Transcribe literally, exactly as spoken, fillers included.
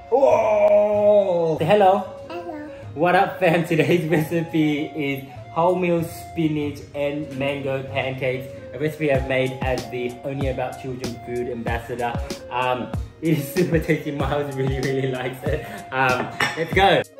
Oh! Say hello. Hello. What up, fam? Today's recipe is wholemeal spinach and mango pancakes. A recipe I've made as the Only About Children food ambassador. Um, it is super tasty. Miles really, really likes it. Um, let's go.